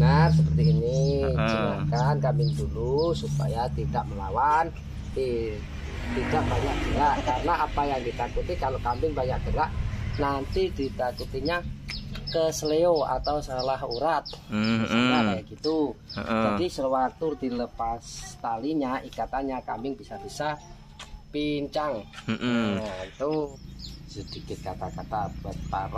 Benar seperti ini. Jinakkan kambing dulu supaya tidak melawan, tidak banyak gerak. Karena apa yang ditakuti kalau kambing banyak gerak, nanti ditakutinya kesleo atau salah urat, misalnya kayak gitu. Jadi sewaktu dilepas talinya, ikatannya, kambing bisa-bisa pincang. Nah, itu sedikit kata-kata buat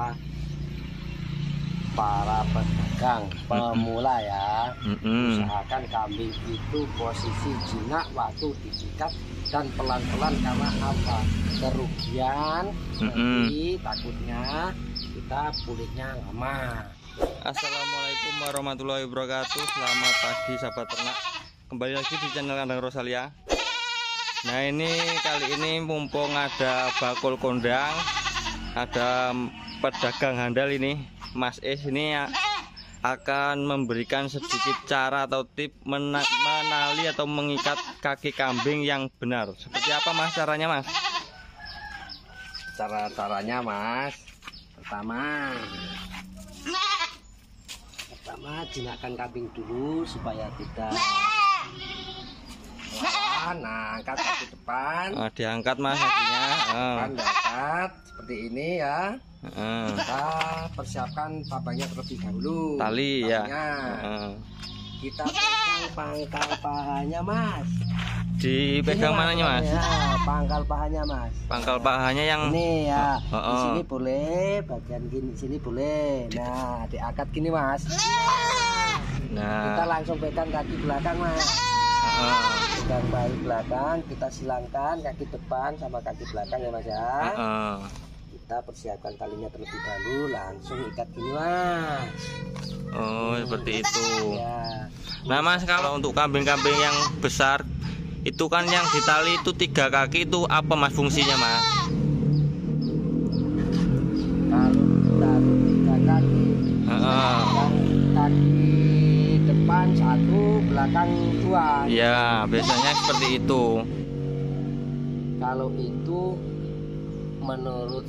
para pedagang pemula ya. Usahakan kambing itu posisi jinak waktu diikat dan pelan-pelan, karena apa? Kerugian, nanti takutnya kita pulihnya lama. Assalamualaikum warahmatullahi wabarakatuh. Selamat pagi sahabat ternak, kembali lagi di channel Kandang Rosalia. Nah, ini kali ini mumpung ada bakul kondang, ada pedagang handal ini, Mas Is ini akan memberikan sedikit cara atau tip menali atau mengikat kaki kambing yang benar. Seperti apa Mas caranya Mas? Caranya Mas, pertama jinakkan kambing dulu supaya tidak melawan. Nah, angkat kaki depan. Diangkat Mas kakinya. Diangkat seperti ini ya. Kita persiapkan tabangnya terlebih dahulu. Tali ya. Kita pegang pangkal pahanya Mas. Dipegang mananya Mas? Ya, pangkal pahanya Mas. Pangkal pahanya yang ini ya. Di sini boleh, bagian gini sini boleh. Nah, diangkat gini Mas. Nah, kita langsung pegang kaki belakang Mas. Pegang bahu belakang, kita silangkan kaki depan sama kaki belakang ya Mas ya. Kita persiapkan talinya terlebih dahulu, langsung ikat gini Mas. Oh, seperti itu ya. Nah Mas, kalau untuk kambing-kambing yang besar itu kan yang ditali itu 3 kaki, itu apa Mas fungsinya Mas? Kalau ditaruh 3 kaki, kaki depan 1, belakang 2. Ya, biasanya seperti itu. Kalau itu menurut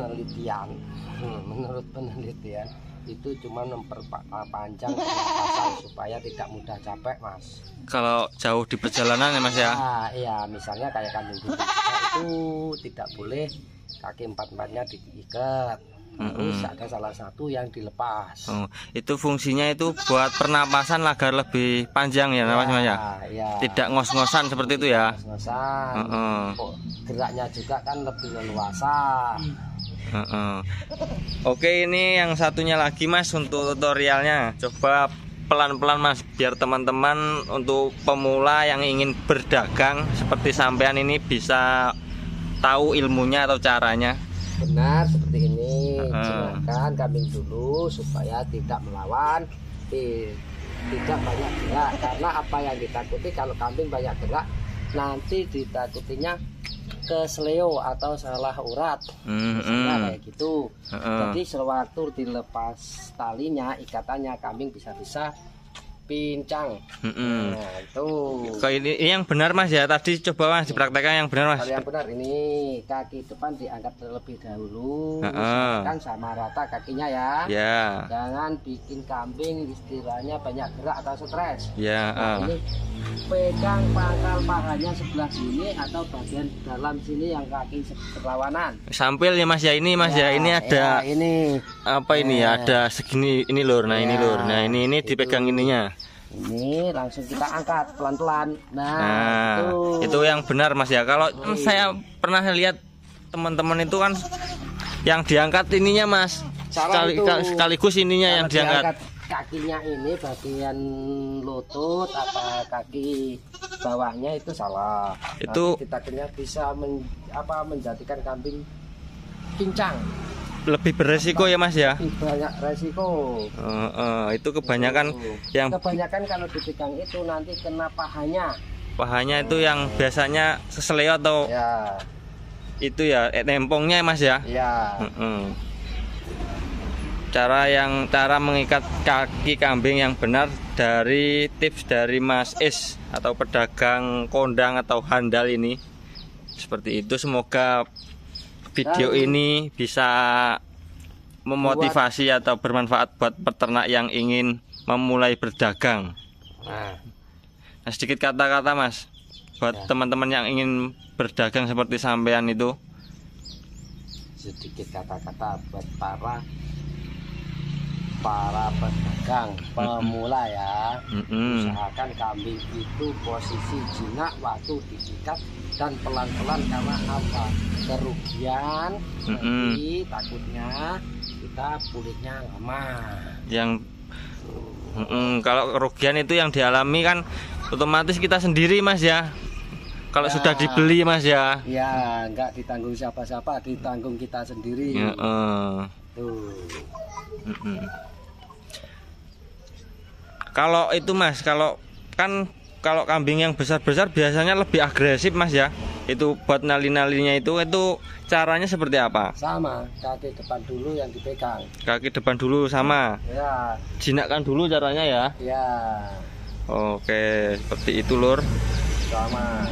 penelitian itu cuma memperpanjang pernapasan supaya tidak mudah capek Mas. Kalau jauh di perjalanan ya Mas ya? Iya, misalnya kayak kambing itu tidak boleh kaki 4-4-nya diikat. Terus ada salah satu yang dilepas. Itu fungsinya itu buat pernapasan agar lebih panjang ya Mas ya? Ya. Tidak ngos-ngosan seperti itu ya? Ngos-ngosan. Geraknya juga kan lebih leluasa. Oke, ini yang satunya lagi Mas untuk tutorialnya. Coba pelan-pelan Mas, biar teman-teman untuk pemula yang ingin berdagang seperti sampean ini bisa tahu ilmunya atau caranya. Benar seperti ini. Jinakkan kambing dulu supaya tidak melawan, tidak banyak gerak. Karena apa yang ditakuti kalau kambing banyak gerak, nanti ditakutinya kesleo atau salah urat, misalnya kayak gitu. Jadi sewaktu dilepas talinya, ikatannya, kambing bisa-bisa pincang. Nah, itu. Ini yang benar Mas ya, tadi coba Mas dipraktekkan yang benar Mas. Yang benar ini kaki depan diangkat terlebih dahulu, kan sama rata kakinya ya. Jangan bikin kambing istilahnya banyak gerak atau stres. Nah, ini pegang pangkal pahanya sebelah sini atau bagian dalam sini yang kaki berlawanan. Sampil ya Mas ya, ini Mas ya, ini ada ini apa ini ya, ada segini ini lur. Nah, ini lur. Nah, ini dipegang ininya. Ini langsung kita angkat pelan-pelan. Nah, itu yang benar Mas ya. Kalau saya pernah lihat teman-teman itu kan yang diangkat ininya Mas. Sekaligus ininya yang diangkat. Kakinya ini bagian lutut apa kaki bawahnya itu salah. Itu kita bisa menjadikan kambing pincang. Lebih beresiko ya Mas ya. Lebih banyak resiko. Itu kebanyakan kalau dipegang itu nanti kena pahanya. Pahanya itu yang biasanya kesleo atau itu ya nempongnya Mas ya. Cara mengikat kaki kambing yang benar dari tips dari Mas Is atau pedagang kondang atau handal ini. Seperti itu, semoga video ini bisa memotivasi atau bermanfaat buat peternak yang ingin memulai berdagang. Nah, sedikit kata-kata Mas buat Ya. teman-teman yang ingin berdagang seperti sampean itu. Sedikit kata-kata buat para pedagang pemula ya. Usahakan kambing itu posisi jinak waktu diikat dan pelan-pelan, karena apa? Kerugian, nanti takutnya kita pulihnya lama. Yang kalau kerugian itu yang dialami kan otomatis kita sendiri Mas ya. Kalau Ya. sudah dibeli Mas ya. Ya, enggak ditanggung siapa-siapa, ditanggung kita sendiri. Tuh. Kalau itu Mas, kalau kambing yang besar-besar biasanya lebih agresif Mas ya. Itu buat nali-nalinya itu caranya seperti apa? Sama, kaki depan dulu yang dipegang. Kaki depan dulu sama. Ya, Jinakkan dulu caranya ya. ya, Oke, seperti itu Lur. sama.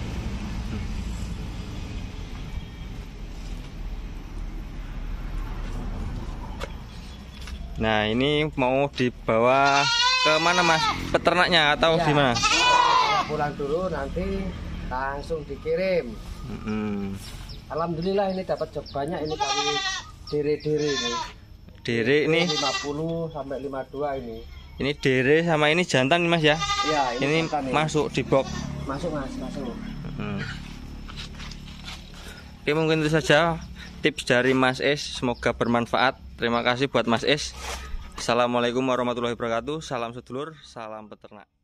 Nah, ini mau dibawa ke mana Mas? Peternaknya atau Ya, gimana? kalau pulang dulu nanti langsung dikirim. Alhamdulillah ini dapat banyak ini kali dere-dere ini. Dere ini 50 sampai 52 ini. Ini dere sama ini jantan Mas ya. Ya, Ini jantan ini. masuk di box. Masuk Mas, masuk. Oke, mungkin itu saja tips dari Mas Es, semoga bermanfaat. Terima kasih buat Mas Es. Assalamualaikum warahmatullahi wabarakatuh. Salam sedulur, salam peternak.